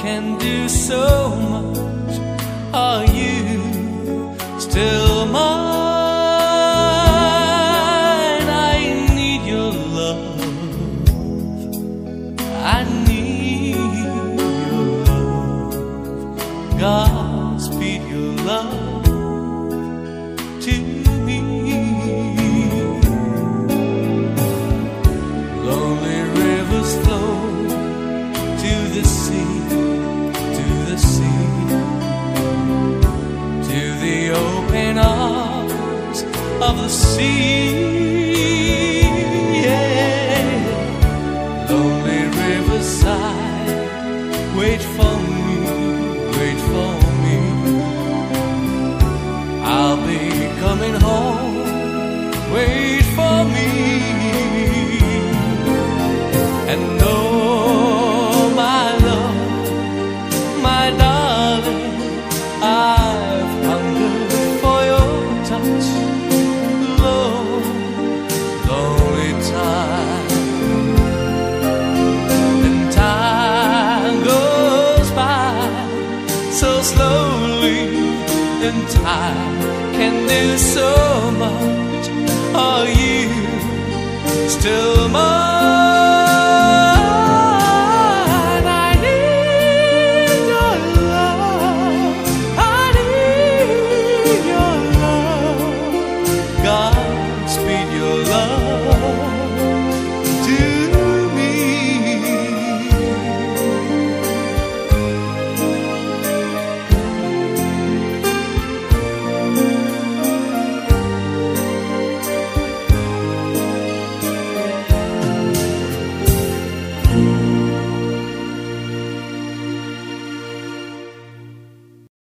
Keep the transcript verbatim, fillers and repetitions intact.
can do so much. Are you still mine? I need your love. I need your love. Godspeed your love to me. Lonely rivers flow to the sea, to the sea, to the open arms of the sea. Yeah. Lonely riverside, wait for me, wait for me. I'll be coming home, wait for me. And oh, my love, my darling, I've hungered for your touch. Lord, lonely time, and time goes by so slowly, and time can do so much. Are you still mine?